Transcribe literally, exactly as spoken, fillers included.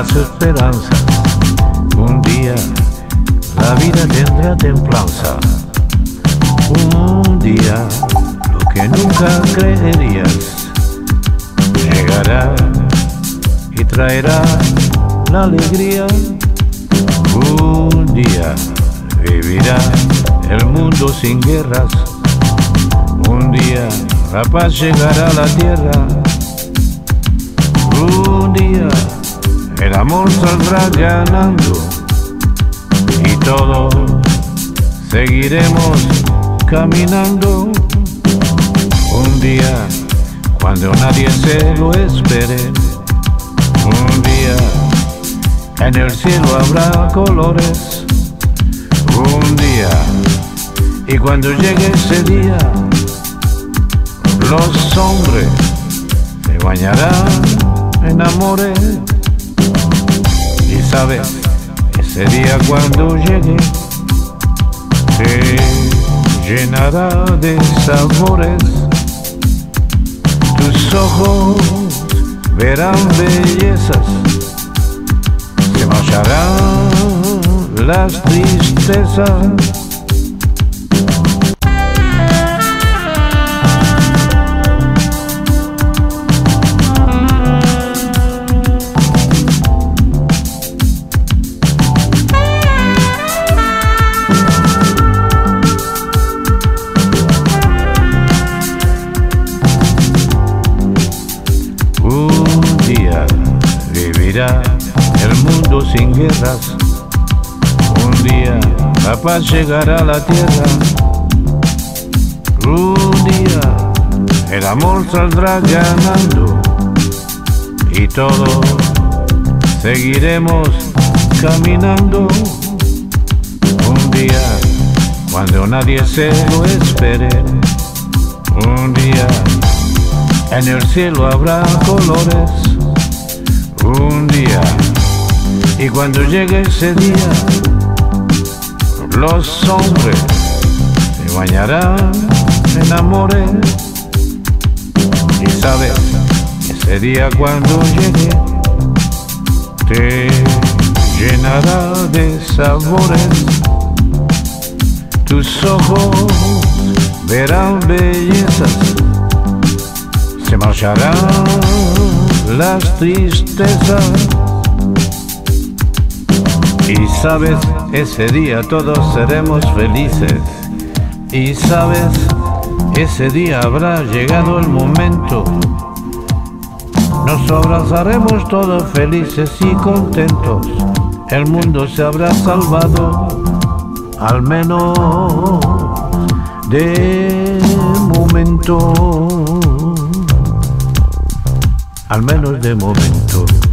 las esperanzas. Un día la vida tendrá templanza. Un día lo que nunca creerías llegará y traerá la alegría. Un día vivirá el mundo sin guerras. Un día la paz llegará a la tierra. Un día el amor saldrá ganando y todos seguiremos caminando. Un día cuando nadie se lo espere. Un día en el cielo habrá colores. Un día, y cuando llegue ese día, los hombres se bañarán en amores. Y sabes, ese día cuando llegue se llenará de sabores. Tus ojos verán bellezas, se marcharán las tristezas. Un día vivirá el mundo sin guerras. Un día la paz llegará a la tierra. Un día el amor saldrá ganando y todos seguiremos caminando. Un día cuando nadie se lo espere. Un día en el cielo habrá colores. Un día, y cuando llegue ese día, los hombres se bañarán en amores. Y sabes, ese día cuando llegue, te llenará de sabores. Tus ojos verán bellezas, se marcharán las tristezas. Y sabes, ese día todos seremos felices. Y sabes, ese día habrá llegado el momento. Nos abrazaremos todos felices y contentos. El mundo se habrá salvado, al menos de momento. Al menos de momento.